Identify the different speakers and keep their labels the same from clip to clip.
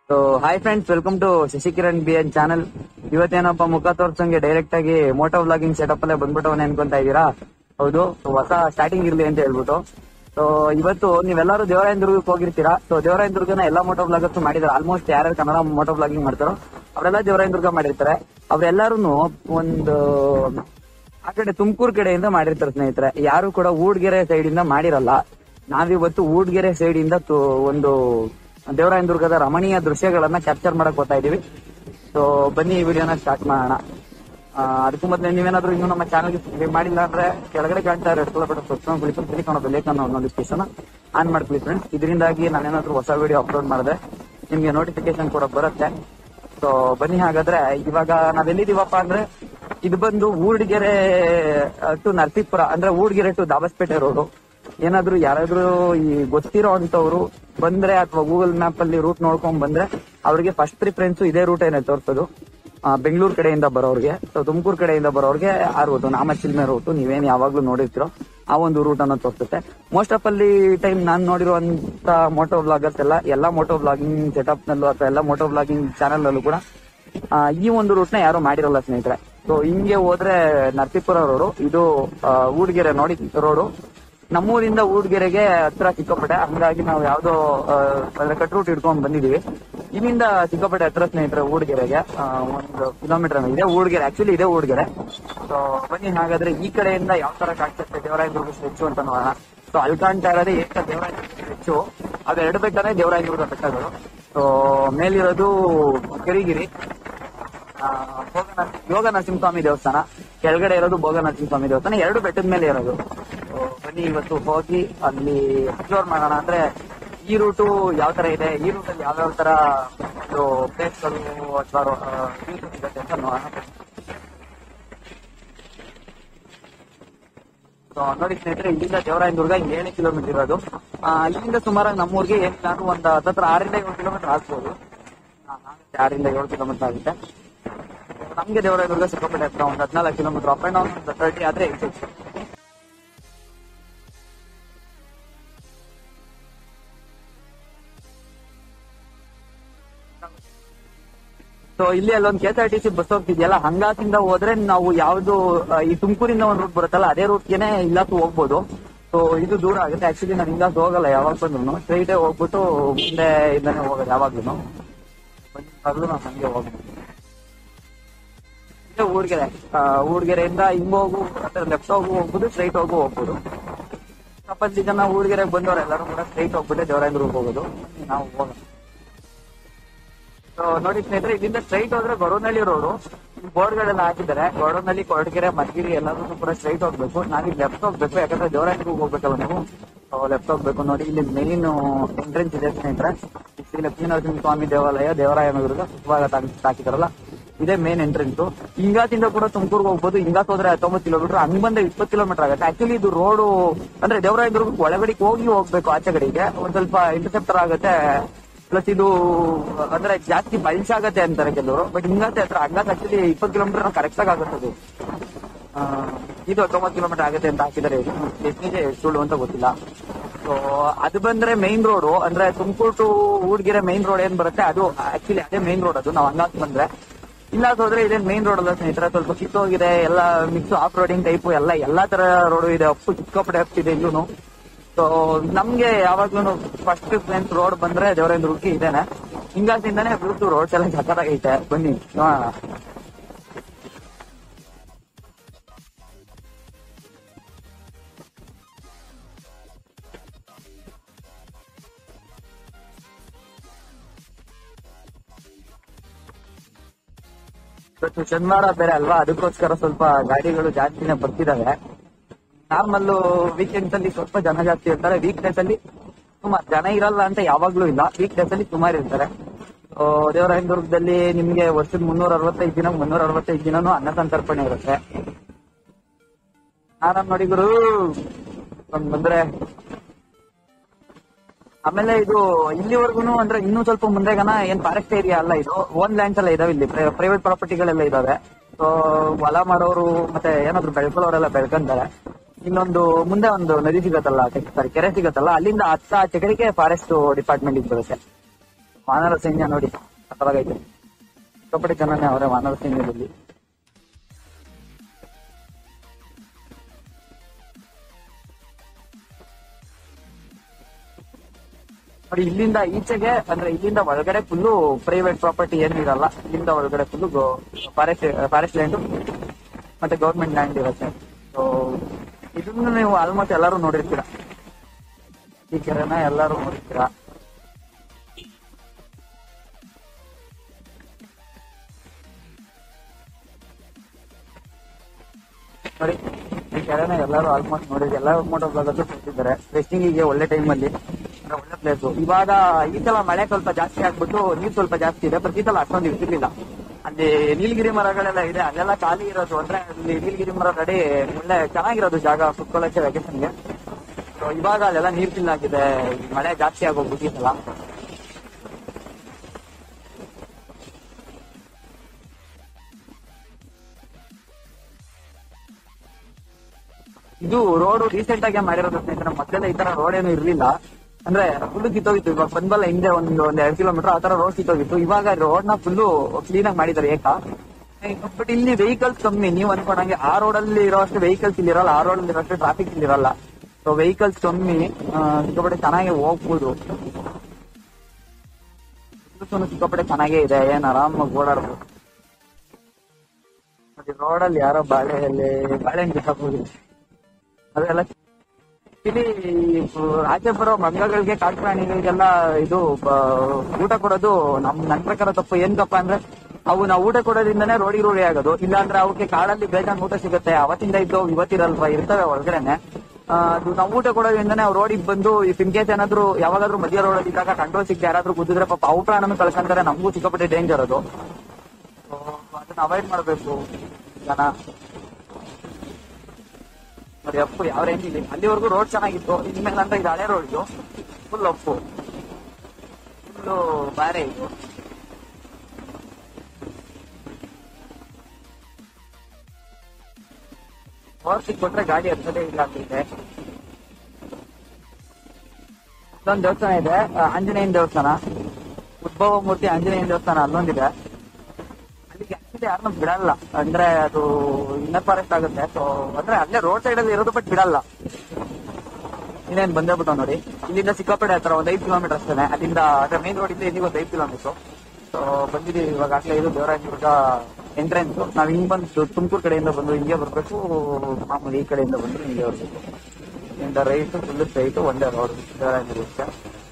Speaker 1: So hi friends, welcome to Shashikiran B N channel. ಇವತ್ತೇನಪ್ಪ ಮುಖ ತೋರ್ಸಂಗೆ ಡೈರೆಕ್ಟ್ ಆಗಿ ಮೋಟೋ ವ್ಲಾಗಿಂಗ್ ಸೆಟಪ್ ಅಲ್ಲೇ ಬಂದ್ಬಿಟ್ಟವನೇ ಅನ್ಕೊಂತಾ ಇದೀರಾ? ಹೌದು, ಹೊಸ ಸ್ಟಾರ್ಟಿಂಗ್ ಇರ್ಲಿ ಅಂತ ಹೇಳ್ಬಿಟ್ಟು. ಸೊ ಇವತ್ತು ನೀವೆಲ್ಲರೂ ದೇವರಾಯನದುರ್ಗಕ್ಕೆ ಹೋಗಿರ್ತೀರಾ. ಸೊ ದೇವರಾಯನದುರ್ಗನ ಎಲ್ಲಾ ಮೋಟೋ ವ್ಲಾಗರ್ಸ್ ಮಾಡಿದಾರೆ. ಆಲ್ಮೋಸ್ಟ್ ಯಾರ್ಯಾರು ಕನ್ನಡ ಮೋಟೋ ವ್ಲಾಗಿಂಗ್ ಮಾಡ್ತಾರೋ ಅವರೆಲ್ಲ ದೇವರಾಯನದುರ್ಗ ಮಾಡಿರ್ತಾರೆ. ಅವ್ರೆಲ್ಲಾರು ಒಂದು ಆ ಕಡೆ ತುಮಕೂರು ಕಡೆಯಿಂದ ಮಾಡಿರ್ತಾರೆ ಸ್ನೇಹಿತರೆ. ಯಾರು ಕೂಡ ಊಡ್ಗೆರೆ ಸೈಡ್ ಇಂದ ಮಾಡಿರಲ್ಲ. ನಾವಿವತ್ತು ಊಡ್ಗೆರೆ ಸೈಡ್ ಇಂದ ಒಂದು ದೇವರಾಯನದುರ್ಗದ ರಮಣೀಯ ದೃಶ್ಯಗಳನ್ನ ಕ್ಯಾಪ್ಚರ್ ಮಾಡಕ್ ಹೋಗ್ತಾ ಇದೀವಿ. ಸೊ ಬನ್ನಿ ಈ ವಿಡಿಯೋನ ಸ್ಟಾರ್ಟ್ ಮಾಡೋಣ. ಅದಕ್ಕೂ ಮೊದಲೇ ನೀವೇನಾದ್ರೂ ಇನ್ನೂ ನಮ್ಮ ಚಾನಲ್ಗೆ ಸಬ್ಸ್ಕ್ರೈಬ್ ಮಾಡಿಲ್ಲ ಅಂದ್ರೆ ಕೆಳಗಡೆ ಕಾಣ್ತಾ ಇರೋ ನೋಟಿಫಿಕೇಶನ್ ಆನ್ ಮಾಡ್ಕೊಳ್ಳಿ ಫ್ರೆಂಡ್ಸ್. ಇದರಿಂದಾಗಿ ನಾನೇನಾದ್ರೂ ಹೊಸ ವಿಡಿಯೋ ಅಪ್ಲೋಡ್ ಮಾಡಿದ್ರೆ ನಿಮ್ಗೆ ನೋಟಿಫಿಕೇಶನ್ ಕೂಡ ಬರುತ್ತೆ. ಸೊ ಬನ್ನಿ, ಹಾಗಾದ್ರೆ ಇವಾಗ ನಾವೆಲ್ಲಿದೀವಪ್ಪ ಅಂದ್ರೆ ಇದು ಬಂದು ಊರ್ಡಿಗೆರೆ ಟು ನರಸೀಪುರ, ಅಂದ್ರೆ ಊರ್ಡಿಗೆರೆ ಟು ದಾಬಸ್ಪೇಟೆ ರೋಡು. ಏನಾದ್ರು ಯಾರಾದ್ರೂ ಈ ಗೊತ್ತಿರೋ ಅಂತವ್ರು ಬಂದ್ರೆ ಅಥವಾ ಗೂಗಲ್ ಮ್ಯಾಪ್ ಅಲ್ಲಿ ರೂಟ್ ನೋಡ್ಕೊಂಡ್ ಬಂದ್ರೆ ಅವ್ರಿಗೆ ಫಸ್ಟ್ ಪ್ರಿಫರೆನ್ಸ್ ಇದೇ ರೂಟ್ ಏನೇ ತೋರಿಸೋದು. ಬೆಂಗಳೂರು ಕಡೆಯಿಂದ ಬರೋರ್ಗೆ, ತುಮಕೂರು ಕಡೆಯಿಂದ ಬರೋರ್ಗೆ ಆ ರೂಟ್ ನಾಮಚಿಲ್ಮೆ ರೂಟ್ ನೀವೇನ್ ಯಾವಾಗ್ಲೂ ನೋಡಿರ್ತೀರೋ ಆ ಒಂದು ರೂಟ್ ಅನ್ನು ತೋರಿಸುತ್ತೆ. ಮೋಸ್ಟ್ ಆಫ್ ಅಲ್ಲಿ ಟೈಮ್ ನಾನ್ ನೋಡಿರುವಂತ ಮೋಟೋ ವ್ಲಾಗರ್ಸ್ ಎಲ್ಲಾ ಮೋಟೋ ವ್ಲಾಗಿಂಗ್ ಸೆಟಪ್ ನಲ್ಲೂ ಅಥವಾ ಎಲ್ಲಾ ಮೋಟೋ ವ್ಲಾಗಿಂಗ್ ಚಾನಲ್ ನಲ್ಲೂ ಕೂಡ ಈ ಒಂದು ರೂಟ್ ನ ಯಾರು ಮಾಡಿರಲ್ಲ ಸ್ನೇಹಿತರೆ. ಸೊ ಹಿಂಗೆ ಹೋದ್ರೆ ನರಸೀಪುರ ರೋಡು, ಇದು ಊಡ್ಗೆರೆ ನೋಡಿ ರೋಡು. ನಮ್ಮೂರಿಂದ ಊಡ್ಗೆರೆಗೆ ಹತ್ರ ಚಿಕ್ಕಪೇಟೆ, ಹಂಗಾಗಿ ನಾವು ಯಾವ್ದೋ ಕಟ್ ರೂಟ್ ಹಿಡ್ಕೊಂಡ್ ಬಂದಿದೀವಿ. ಇಲ್ಲಿಂದ ಚಿಕ್ಕಪೇಟೆ ಹತ್ರ ಸ್ನೇಹಿತರೆ ಊಡ್ಗೆರೆಗೆ 1 ಕಿಲೋಮೀಟರ್ ಇದೆ ಊಡ್ಗೆರೆ. ಆಕ್ಚುಲಿ ಇದೆ ಊಡ್ಗೆರೆ. ಸೊ ಬನ್ನಿ, ಹಾಗಾದ್ರೆ ಈ ಕಡೆಯಿಂದ ಯಾವ ತರ ಕಾಣಿಸುತ್ತೆ ದೇವರಾಯನದುರ್ಗ ಸ್ಟೆಚ್ಚು ಅಂತ ನೋಡೋಣ. ಸೊ ಅಲ್ಲಿ ಕಾಣ್ತಾ ಇರೋದೇ ದೇವರಾಯನದುರ್ಗ ಸ್ಟೆಚ್ಚು. ಅದು ಎರಡು ಬೆಟ್ಟನೇ ದೇವರಾಯನದುರ್ಗ ಬೆಟ್ಟಗಳು. ಸೊ ಮೇಲಿರೋದು ಕರಿಗಿರಿ ಯೋಗ ನರಸಿಂಹಸ್ವಾಮಿ ದೇವಸ್ಥಾನ, ಕೆಳಗಡೆ ಇರೋದು ಭೋಗ ನರಸಿಂಹಸ್ವಾಮಿ ದೇವಸ್ಥಾನ. ಎರಡು ಬೆಟ್ಟದ ಮೇಲೆ ಇರೋದು. ಬನ್ನಿ ಇವತ್ತು ಹೋಗಿ ಅಲ್ಲಿ ಎಕ್ಸ್ಪ್ಲೋರ್ ಮಾಡೋಣ. ಅಂದ್ರೆ ಈ ರೂಟು ಯಾವ ತರ ಇದೆ, ಈ ರೂಟ್ ಅಲ್ಲಿ ಯಾವ್ಯಾವ ತರ ಒಂದು ಪ್ಲೇಸ್ಗಳು ಅಥವಾ ಸಿಗುತ್ತೆ ಅಂತ ನೋಡೋಣ. ನೋಡಿ ಸ್ನೇಹಿತರೆ, ಇಲ್ಲಿಂದ ದೇವರಾಯನದುರ್ಗ 7 ಕಿಲೋಮೀಟರ್ ಇರೋದು. ಇಲ್ಲಿಂದ ಸುಮಾರಾಗಿ ನಮ್ಮೂರಿಗೆ ನಾನು ಒಂದು 6ರಿಂದ 7 ಕಿಲೋಮೀಟರ್ ಆಗ್ಬೋದು. 6ರಿಂದ 7 ಕಿಲೋಮೀಟರ್ ಆಗುತ್ತೆ. ನಮ್ಗೆ ದೇವರಾಯನದುರ್ಗ ಸಿಕ್ಕಾಪಟ್ಟೆ ಹತ್ರ, ಒಂದು 14 ಕಿಲೋಮೀಟರ್. ಅಪ್ ಅಂಡ್ ಡೌನ್ 30 ಆದ್ರೆ ಎಕ್ಸಿಟ್. ಸೊ ಇಲ್ಲಿ ಅಲ್ಲೊಂದು KSRTC ಬಸ್ ಹೋಗ್ತಿದ್ಯಲ್ಲ, ಹಂಗಾಸಿಂದ ಹೋದ್ರೆ ನಾವು ಯಾವ್ದು ಈ ತುಮಕೂರಿಂದ ಒಂದು ರೂಟ್ ಬರುತ್ತಲ್ಲ ಅದೇ ರೂಟ್ಗೆನೆ ಇಲ್ಲಾಕು ಹೋಗ್ಬೋದು. ಸೊ ಇದು ದೂರ ಆಗುತ್ತೆ. ಆಕ್ಚುಲಿ ನಾನು ಹಿಂಗಾಸ್ ಹೋಗಲ್ಲ, ಯಾವಾಗ ಬಂದ್ರು ಸ್ಟ್ರೈಟೇ ಹೋಗ್ಬಿಟ್ಟು ಮುಂದೆ ಇಂದಾನೆ ಹೋಗೋದು ಯಾವಾಗ್ಲೂ. ನಾವು ಹಂಗೆ ಹೋಗ್ಬೋದು. ಊರ್ಗೆರೆಯಿಂದ ಹಿಂಗೋಗು ಅಥವಾ ಲೆಫ್ಟ್ ಹೋಗ್ಬೋದು, ಸ್ಟ್ರೈಟ್ ಹೋಗ್ಬೋದು. ಸ್ವಲ್ಪ ಜನ ಊರ್ಗೆರೆಗೆ ಬಂದವ್ರು ಎಲ್ಲರೂ ಕೂಡ ಸ್ಟ್ರೈಟ್ ಹೋಗ್ಬಿಟ್ಟೆ ದೇವರಾಯನದುರ್ಗ ಹೋಗೋದು. ನಾವು ಹೋಗೋಣ. ನೋಡಿ ಸ್ನೇಹಿತರೆ, ಇಲ್ಲಿಂದ ಸ್ಟ್ರೈಟ್ ಹೋದ್ರೆ ಗೊಡವನಹಳ್ಳಿ ರೋಡು. ಬೋರ್ಡ್ಗಳೆಲ್ಲ ಹಾಕಿದ್ದಾರೆ. ಗೊಡವನಹಳ್ಳಿ, ಕೊರಟಗೆರೆ, ಮಧುಗಿರಿ ಎಲ್ಲರೂ ಕೂಡ ಸ್ಟ್ರೈಟ್ ಹೋಗ್ಬೇಕು. ನಾವೀಗ ಲೆಫ್ಟ್ ಹೋಗ್ಬೇಕು, ಯಾಕಂದ್ರೆ ದೇವರಾಯನದುರ್ಗ ಹೋಗ್ಬೇಕಲ್ಲ ನೀವು. ಲೆಫ್ಟ್ ಹೋಗ್ಬೇಕು. ನೋಡಿ ಇಲ್ಲಿ ಮೇನ್ ಎಂಟ್ರೆನ್ಸ್ ಇದೆ ಸ್ನೇಹಿತರೆ. ಶ್ರೀ ಲಕ್ಷ್ಮೀನರಸಿಂಹಸ್ವಾಮಿ ದೇವಾಲಯ ದೇವರಾಯನದುರ್ಗ ಸುಸ್ವಾಗತ ಹಾಕಿದಾರಲ್ಲ, ಇದೇ ಮೇನ್ ಎಂಟ್ರೆನ್ಸ್. ಹಿಂಗಾತಿಂದ ಕೂಡ ತುಮಕೂರ್ಗೆ ಹೋಗ್ಬೋದು. ಹಿಂಗಾತ್ ಹೋದ್ರೆ 19 ಕಿಲೋಮೀಟರ್, ಹಂಗ್ ಬಂದ್ರೆ 20 ಕಿಲೋಮೀಟರ್ ಆಗುತ್ತೆ. ಆಕ್ಚುಲಿ ಇದು ರೋಡು ಅಂದ್ರೆ ದೇವರಾಯನದುರ್ಗಕ್ಕೆ ಒಳಗಡೆಗೆ ಹೋಗ್ಬೇಕು, ಆಚೆ ಕಡೆಗೆ ಒಂದ್ ಸ್ವಲ್ಪ ಇಂಟರ್ಸೆಪ್ಟರ್ ಆಗುತ್ತೆ. ಪ್ಲಸ್ ಇದು ಅಂದ್ರೆ ಜಾಸ್ತಿ ಬಲ್ಸ್ ಆಗತ್ತೆ ಅಂತಾರೆ ಕೆಲವರು. ಬಟ್ ಹಿಂಗಾತೆ ಹತ್ರ ಹಂಗಾತ್ ಆಕ್ಚುಲಿ 20 ಕಿಲೋಮೀಟರ್ ಕರೆಕ್ಟ್ ಆಗಿ ಆಗುತ್ತೆ. ಇದು 19 ಕಿಲೋಮೀಟರ್ ಆಗುತ್ತೆ ಅಂತ ಹಾಕಿದ್ದಾರೆ. ಎಷ್ಟಿದೆ ಸುಳ್ಳು ಅಂತ ಗೊತ್ತಿಲ್ಲ. ಸೊ ಅದು ಬಂದ್ರೆ ಮೈನ್ ರೋಡು, ಅಂದ್ರೆ Tumakuru to Urdigere main road ಏನ್ ಬರುತ್ತೆ ಅದು ಆಕ್ಚುಲಿ ಅದೇ ಮೈನ್ ರೋಡ್. ಅದು ನಾವು ಹಂಗಾತ್ ಬಂದ್ರೆ ಇಲ್ಲ ಹೋದ್ರೆ ಇದೇನ್ ಮೈನ್ ರೋಡ್ ಅಲ್ಲ ಸ್ನೇಹಿತರೆ. ಸ್ವಲ್ಪ ಕಿತ್ತೋಗಿದೆ, ಎಲ್ಲ ಮಿಕ್ಸ್ ಆಫ್ ರೋಡಿಂಗ್ ಟೈಪ್ ಎಲ್ಲಾ ತರ ರೋಡು ಇದೆ. ಅಪ್ಪು ಚಿಕ್ಕಪಡೆ ಇದೆ ಇಲ್ಲೂ. ಸೊ ನಮ್ಗೆ ಯಾವಾಗ್ಲೂ ಫಸ್ಟ್ ಪ್ಲೇನ್ಸ್ ರೋಡ್ ಬಂದ್ರೆ ದೇವರಾಯನದುರ್ಗಕ್ಕೆ ಇದೇನೆ. ಹಿಂಗಾಸಿಂದಾನೆ ರೋಡ್ಸ್ ಎಲ್ಲ ಸಕ್ಕತ್ತಾಗೈತೆ. ಬನ್ನಿ ನೋಡೋಣ. ಇವತ್ತು ಶನಿವಾರ ಬೇರೆ ಅಲ್ವಾ, ಅದಕ್ಕೋಸ್ಕರ ಸ್ವಲ್ಪ ಗಾಡಿಗಳು ಜಾಸ್ತಿನೇ ಬರ್ತಿದಾವೆ. ನಾರ್ಮಲ್ ವೀಕೆಂಡ್ಸ್ ಅಲ್ಲಿ ಸ್ವಲ್ಪ ಜನ ಜಾಸ್ತಿ ಇರ್ತಾರೆ. ವೀಕ್ ಡೇಸ್ ಅಲ್ಲಿ ಸುಮಾರು ಜನ ಇರಲ್ಲ ಅಂತ ಯಾವಾಗ್ಲೂ ಇಲ್ಲ, ವೀಕ್ ಡೇಸ್ ಅಲ್ಲಿ ಸುಮಾರು ಇರ್ತಾರೆ. ದೇವರಾಯನದುರ್ಗದಲ್ಲಿ ನಿಮ್ಗೆ ವರ್ಷದ 365 ದಿನನೂ ಅನ್ನ ಸಂತರ್ಪಣೆ ಇರುತ್ತೆ. ಆರಾಮ್ ನೋಡಿ ಗುರು ಬಂದ್ರೆ. ಆಮೇಲೆ ಇದು ಇಲ್ಲಿವರೆಗೂ ಅಂದ್ರೆ ಇನ್ನೂ ಸ್ವಲ್ಪ ಮುಂದೆಗನ ಏನ್ ಫಾರೆಸ್ಟ್ ಏರಿಯಾ ಅಲ್ಲ, ಇದು ಓನ್ ಲ್ಯಾಂಡ್ಸ್ ಎಲ್ಲ ಇದಾವೆ. ಇಲ್ಲಿ ಪ್ರೈವೇಟ್ ಪ್ರಾಪರ್ಟಿಗಳೆಲ್ಲ ಇದಾವೆ. ಸೊ ಹೊಲ ಮಾಡೋರು ಮತ್ತೆ ಏನಾದ್ರು ಬೆಳ್ಕೊಳ್ಳೋರೆಲ್ಲ ಬೆಳ್ಕೊಂತಾರೆ. ಇನ್ನೊಂದು ಮುಂದೆ ಒಂದು ನದಿ ಸಿಗತ್ತಲ್ಲ, ಸಾರಿ ಕೆರೆ ಸಿಗತ್ತಲ್ಲ, ಅಲ್ಲಿಂದ ಹತ್ತ ಆಚೆ ಕಡೆಗೆ ಫಾರೆಸ್ಟ್ ಡಿಪಾರ್ಟ್ಮೆಂಟ್ ಬರುತ್ತೆ. ವಾನರ ಸೈನ್ಯ ನೋಡಿ ಸಕ್ಕತ್ತಾಗೈತೆ. ಸಿಕ್ಕಾಪಟ್ಟೆ ಜನನೇ ಅವರೇ ವಾನರ ಸೈನ್ಯದಲ್ಲಿ. ನೋಡಿ ಇಲ್ಲಿಂದ ಈಚೆಗೆ ಅಂದ್ರೆ ಇಲ್ಲಿಂದ ಒಳಗಡೆ ಫುಲ್ಲು ಪ್ರೈವೇಟ್ ಪ್ರಾಪರ್ಟಿ ಏನು ಇರಲ್ಲ. ಇಲ್ಲಿಂದ ಒಳಗಡೆ ಫುಲ್ಲು ಫಾರೆಸ್ಟ್ ಲ್ಯಾಂಡ್ ಮತ್ತೆ ಗೌರ್ಮೆಂಟ್ ಲ್ಯಾಂಡ್ ಇರುತ್ತೆ. ಸೊ ಇದನ್ನ ನೀವು ಆಲ್ಮೋಸ್ಟ್ ಎಲ್ಲರೂ ನೋಡಿರ್ತೀರಾ, ಈ ಕೆರೆನ ಎಲ್ಲರೂ ನೋಡಿರ್ತೀರಾ. ನೋಡಿ ಈ ಕೆರೆನ ಎಲ್ಲರೂ ಆಲ್ಮೋಸ್ಟ್ ನೋಡಿದ್ರೆ ಎಲ್ಲ motovlog ಕೊಟ್ಟಿದ್ದಾರೆ. ಟ್ರೆಕ್ಕಿಂಗಿಗೆ ಒಳ್ಳೆ ಟೈಮಲ್ಲಿ ಒಳ್ಳೆ ಪ್ಲೇಸ್. ಇವಾಗ ಈ ಸಲ ಮಳೆ ಸ್ವಲ್ಪ ಜಾಸ್ತಿ ಆಗ್ಬಿಟ್ಟು ನೀರು ಸ್ವಲ್ಪ ಜಾಸ್ತಿ ಇದೆ. ಪ್ರತಿ ಸಲ ಅಷ್ಟೊಂದು ಇರ್ತಿರ್ಲಿಲ್ಲ. ಅಲ್ಲಿ ನೀಲಗಿರಿ ಮರಗಳೆಲ್ಲ ಇದೆ, ಅಲ್ಲೆಲ್ಲ ಖಾಲಿ ಇರೋದು. ಅಂದ್ರೆ ಅಲ್ಲಿ ನೀಲಗಿರಿ ಮರ ಕಡೆ ಒಳ್ಳೆ ಚೆನ್ನಾಗಿರೋದು ಜಾಗ ಕುತ್ಕೊಳ್ಳೋಕೆ ವೆಕೇಶನ್ಗೆ. ಇವಾಗ ಅಲ್ಲೆಲ್ಲ ನೀರ್ ಫಿಲ್ ಆಗಿದೆ, ಮಳೆ ಜಾಸ್ತಿ ಆಗೋಗ್ಬಿಟ್ಟು ಈ ಸಲ. ಇದು ರೋಡ್ ರೀಸೆಂಟ್ ಆಗಿ ಮಾಡಿರೋದು ಸ್ನೇಹಿತರೆ. ಮೊದಲೆಲ್ಲ ಈ ತರ ರೋಡ್ ಏನು ಇರ್ಲಿಲ್ಲ. ಅಂದ್ರೆ ಫುಲ್ ಕಿತ್ತೋಗಿತ್ತು. ಇವಾಗ ಬಂದ್ಬಲ್ಲ ಹಿಂದೆ ಒಂದ್ 2 ಕಿಲೋಮೀಟರ್ ಆ ತರ ರೋಡ್ ಕಿತ್ತೋಗಿತ್ತು. ಇವಾಗ ರೋಡ್ ನ ಫುಲ್ ಕ್ಲೀನ್ ಆಗಿ ಮಾಡಿದ್ದಾರೆ ಬಟ್ ಇಲ್ಲಿ ವೆಹಿಕಲ್ಸ್ ಕಮ್ಮಿ. ನೀವು ಅನ್ಕೊಂಡಂಗೆ ಆ ರೋಡ್ ಅಲ್ಲಿ ಇರೋಷ್ಟು ವೆಹಿಕಲ್ಸ್ ಇಲ್ಲಿ ಇರಲ್ಲ, ಆ ರೋಡ್ ಅಲ್ಲಿ ಇರೋಷ್ಟು ಟ್ರಾಫಿಕ್ ಇಲ್ಲಿ ಇರಲ್ಲ. ಸೊ ವೆಹಿಕಲ್ಸ್ ಕಮ್ಮಿ, ಸಿಕ್ಕಾಪಟ್ಟೆ ಚೆನ್ನಾಗಿ ಹೋಗ್ಬೋದು. ಸಿಕ್ಕಾಪಟ್ಟೆ ಚೆನ್ನಾಗೇ ಇದೆ, ಏನ್ ಆರಾಮಾಗಿ ಓಡಾಡ್ಬೋದು. ಮತ್ತೆ ರೋಡಲ್ಲಿ ಯಾರೋ ಬಾಳೆಹಣ್ಣು ಬಿಸಾಕೋದು ಅದೆಲ್ಲ. ಇಲ್ಲಿ ಆಚೆ ಬರೋ ಮಂಗಗಳಿಗೆ, ಕಾಡು ಪ್ರಾಣಿಗಳಿಗೆಲ್ಲ ಇದು ಊಟ ಕೊಡೋದು ನನ್ನ ಪ್ರಕಾರ ತಪ್ಪು. ಏನ್ಕಪ್ಪ ಅಂದ್ರೆ ಅವು ನಾವು ಊಟ ಕೊಡೋದ್ರಿಂದನೇ ರೋಡಿಗೆ ರೂಢಿ ಆಗೋದು. ಇಲ್ಲಾಂದ್ರೆ ಅವಕ್ಕೆ ಕಾಡಲ್ಲಿ ಬೇಜಾನ್ ಊಟ ಸಿಗುತ್ತೆ, ಅವತ್ತಿಂದ ಇದ್ದು ಇವತ್ತಿರಲ್ವಾ, ಇರ್ತವೆ ಒಳಗಡೆನೆ. ಅದು ನಾವು ಊಟ ಕೊಡೋದ್ರಿಂದನೇ ಅವ್ರು ರೋಡಿಗೆ ಬಂದು ಇಫ್ ಇನ್ ಕೇಸ್ ಏನಾದ್ರು ಯಾವಾಗಾದ್ರೂ ಮಧ್ಯ ರೋಡಲ್ಲಿ ಇದ್ದಾಗ ಕಂಟ್ರೋಲ್ ಸಿಗದೆ ಯಾರಾದ್ರೂ ಗುದ್ದಿದ್ರೆ ಪಾಪ ಅವು ಪ್ರಾಣನೂ ಕಳ್ಕೊಂತಾರೆ, ನಮಗೂ ಸಿಕ್ಕಾಪಟ್ಟೆ ಡೇಂಜರ್ ಅದು. ಅದನ್ನ ಅವಾಯ್ಡ್ ಮಾಡ್ಬೇಕು ಜನ. ನೋಡಿ ಅಪ್ಪು ಯಾವ ರೇಂಜ್ ಇದೆ. ಅಲ್ಲಿವರೆಗೂ ರೋಡ್ ಚೆನ್ನಾಗಿತ್ತು, ಇನ್ಮೇಲೆ ಅಂತ ಇದು ಹಳೆ ರೋಡ್, ಇದು ಫುಲ್ ಅಪ್ಪು, ಫುಲ್ಲು ಬಾರೆ ಇದು. ಓವರ್ಸಿಕ್ ಕೊಟ್ರೆ ಗಾಡಿ ಹತ್ತದೇ ಇಲ್ಲ ಅಂತಿದೆ. ಇಲ್ಲೊಂದು ದೇವಸ್ಥಾನ ಇದೆ, ಆಂಜನೇಯನ ದೇವಸ್ಥಾನ, ಉದ್ಭವ ಮೂರ್ತಿ ಆಂಜನೇಯನ ದೇವಸ್ಥಾನ ಅಲ್ಲೊಂದಿದೆ. ಅಲ್ಲಿಗೆ ಆಕ್ಚುಲಿ ಯಾರನ್ನೂ ಬಿಡಲ್ಲ, ಅಂದ್ರೆ ಅದು ಇನ್ನರ್ ಫಾರೆಸ್ಟ್ ಆಗುತ್ತೆ. ಸೊ ಅಂದ್ರೆ ಅಲ್ಲೇ ರೋಡ್ ಸೈಡ್ ಅಲ್ಲಿ ಇರೋದು, ಬಟ್ ಬಿಡಲ್ಲ. ಇನ್ನೇನು ಬಂದೇ ಬಿಟ್ಟು ನೋಡಿ, ಇಲ್ಲಿಂದ ಸಿಕ್ಕಾಪಟ್ಟೆ ಹತ್ರ 5 ಕಿಲೋಮೀಟರ್ ಅಷ್ಟೇ. ಅಲ್ಲಿಂದ ಅಂದ್ರೆ ಮೇನ್ ರೋಡ್ ಇಂದ ಇಲ್ಲಿಗೆ 5 ಕಿಲೋಮೀಟರ್. ಸೊ ಬಂದಿದ್ದೀವಿ ಇವಾಗ. ಆಗ್ಲೇ ಇದು ದೇವರಾಯನದುರ್ಗ ಎಂಟ್ರೆನ್ಸ್. ನಾವ್ ಹಿಂಗ್ ಬಂದು ತುಮಕೂರು ಕಡೆಯಿಂದ ಬಂದು ಹಿಂಗೆ ಬರ್ಬೇಕು, ಮಾಮೂಲಿ ಈ ಕಡೆಯಿಂದ ಬಂದು ಹಿಂಗೆ ಬರ್ಬೇಕು. ಇಂದ ರೈಟ್ ಫುಲ್ ಸ್ಟ್ರೈಟ್ ಒಂದೇ ರೋಡ್ ದೇವರಾಯನದುರ್ಗಕ್ಕೆ.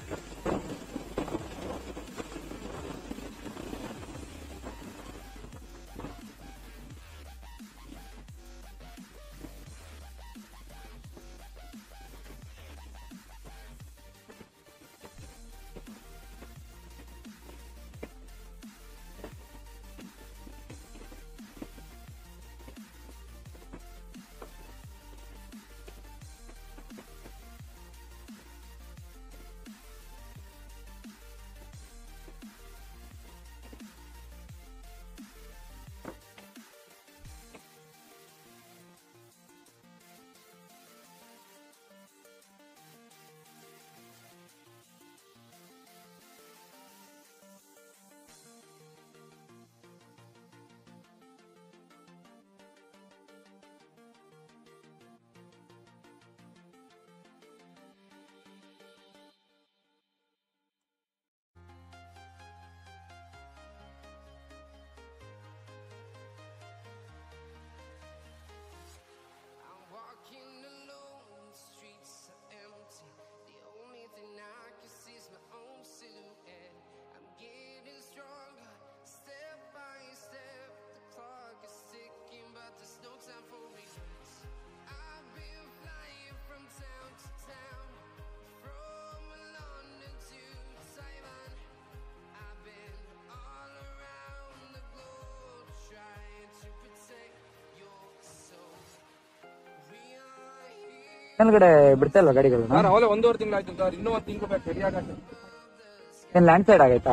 Speaker 1: ಮೇಲ್ಗಡೆ ಬಿಡ್ತಾ ಇಲ್ವಾ ಗಾಡಿಗಳನ್ನ?
Speaker 2: ಅವಲೇ 1.5 ತಿಂಗಳು ಆಯ್ತು ಸರ್, ಇನ್ನೂ 1 ತಿಂಗಳು ಬೇಕು ರೆಡಿ ಆಗಕ್ಕೆ.
Speaker 1: ಏನ್ ಲ್ಯಾಂಡ್ ಸೈಡ್ ಆಗೈತಾ?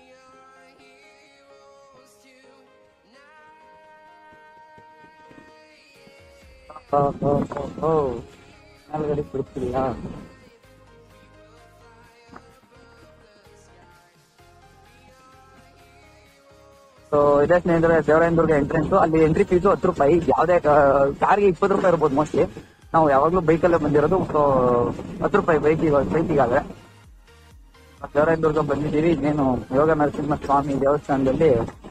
Speaker 1: ಮೇಲ್ಗಡೆ ಬಿಡ್ತಿಲ್ಲ. ಸೊ ಇದೇ ಸ್ನೇಹಿತರೆ ದೇವರಾಯನದುರ್ಗ ಎಂಟ್ರೆನ್ಸ್. ಅಲ್ಲಿ ಎಂಟ್ರಿ ಫೀಸು 10 ರೂಪಾಯಿ. ಯಾವ್ದೇ ಕಾರ್ಗೆ 20 ರೂಪಾಯಿ ಇರ್ಬೋದು ಮೋಸ್ಟ್ಲಿ. ನಾವು ಯಾವಾಗ್ಲೂ ಬೈಕಲ್ಲೇ ಬಂದಿರೋದು. ಸೊ 10 ರೂಪಾಯಿ ಬೈಕಿಗಾದ್ರೆ. ದೇವರಾಯನದುರ್ಗ ಬಂದಿದ್ದೀವಿ. ಇನ್ನೇನು ಯೋಗ ನರಸಿಂಹ ಸ್ವಾಮಿ ದೇವಸ್ಥಾನದಲ್ಲಿ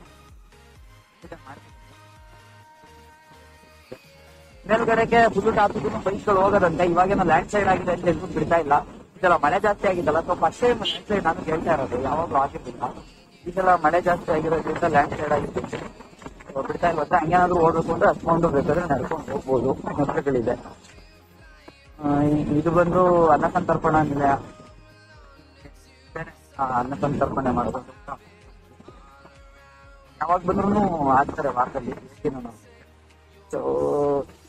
Speaker 1: ಮೇಲ್ಗಡೆಗೆ ಫುಲ್ ಟ್ರಾಫಿಕ್ ಬೈಕ್ಗಳು ಹೋಗೋದಂತೆ. ಇವಾಗೇನೋ ಲ್ಯಾಂಡ್ ಸ್ಲೈಡ್ ಆಗಿದೆ ಅಂತ ಎಲ್ಲೂ ಬಿಡ್ತಾ ಇಲ್ಲ. ಇದೆಲ್ಲ ಮಳೆ ಜಾಸ್ತಿ ಆಗಿದ್ದಲ್ಲ. So first time landslide ನಾನು ಕೇಳ್ತಾ ಇರೋದು, ಯಾವಾಗ್ಲೂ ಆಗಿರ್ಲಿಲ್ಲ. ಈ ಸಲ ಮಳೆ ಜಾಸ್ತಿ ಆಗಿರೋದ್ರಿಂದ ಲ್ಯಾಂಡ್ ಸ್ಲೈಡ್ ಆಗಿತ್ತು, ಬಿಡ್ತಾ ಇಲ್ವಂತೆ. ಹಂಗೇನಾದ್ರೂ ಓಡಬೇಕು ಅಂದ್ರೆ ಹತ್ಕೊಂಡು ಬೇಕಾದ್ರೆ ನಡ್ಕೊಂಡು ಹೋಗ್ಬೋದು. ಮೆಟ್ಲುಗಳಿದೆ. ಇದು ಬಂದು ಅನ್ನಸಂತರ್ಪಣಾ ನಿಲಯ. ಅನ್ನಸಂತರ್ಪಣೆ ಮಾಡೋದು ಯಾವಾಗ ಬಂದ್ರು ಆಗ್ತಾರೆ ವಾರದಲ್ಲಿ. ಸೊ